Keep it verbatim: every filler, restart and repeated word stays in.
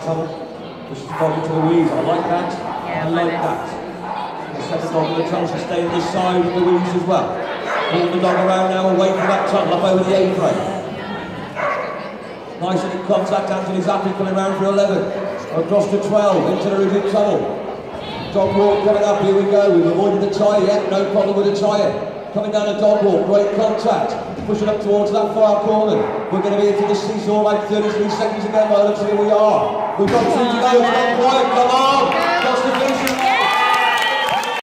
tunnel. This is going to the weeds. I like that. Yeah, I like it. that. The second dog in the tunnel should stay on the side of the weeds as well. Pull the dog around now, away from that tunnel, up over the A-frame. Nice and in contact, Anthony's happy, coming around for eleven. Across to twelve, into the rigid tunnel. Dog walk coming up, here we go. We've avoided the tyre, yeah, no problem with the tyre. Coming down the dog walk, great contact. Pushing up towards that far corner. We're going to be into the seesaw like thirty-three seconds again, well, let's see who we are. We've got two to go, it's not quiet, come on! Just